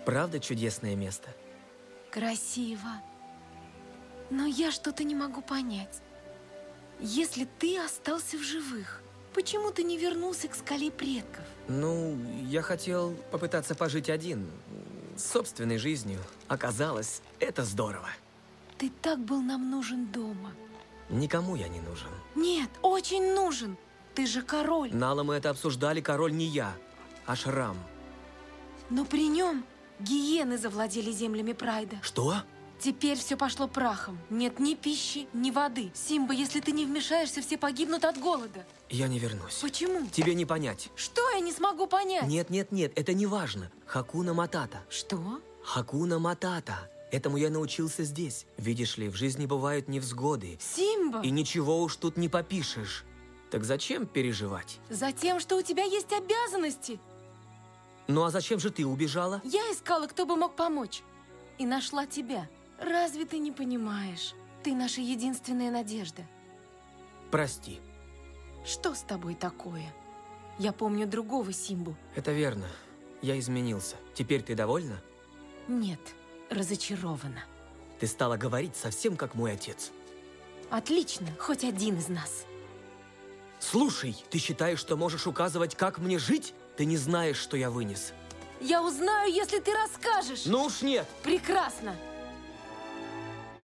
Правда чудесное место? Красиво. Но я что-то не могу понять. Если ты остался в живых, почему ты не вернулся к скале предков? Ну, я хотел попытаться пожить один, собственной жизнью. Оказалось, это здорово. Ты так был нам нужен дома. Никому я не нужен. Нет, очень нужен. Ты же король. Нала, мы это обсуждали, король не я, а Шрам. Но при нем гиены завладели землями Прайда. Что? Теперь все пошло прахом. Нет ни пищи, ни воды. Симба, если ты не вмешаешься, все погибнут от голода. Я не вернусь. Почему? Тебе не понять. Что я не смогу понять? Нет, это не важно. Хакуна Матата. Что? Хакуна Матата. Этому я научился здесь. Видишь ли, в жизни бывают невзгоды. Симба! И ничего уж тут не попишешь. Так зачем переживать? Затем, что у тебя есть обязанности. Ну а зачем же ты убежала? Я искала, кто бы мог помочь. И нашла тебя. Разве ты не понимаешь? Ты наша единственная надежда. Прости. Что с тобой такое? Я помню другого Симбу. Это верно. Я изменился. Теперь ты довольна? Нет, разочарована. Ты стала говорить совсем как мой отец. Отлично, хоть один из нас. Слушай, ты считаешь, что можешь указывать, как мне жить? Ты не знаешь, что я вынес. Я узнаю, если ты расскажешь. Ну уж нет. Прекрасно.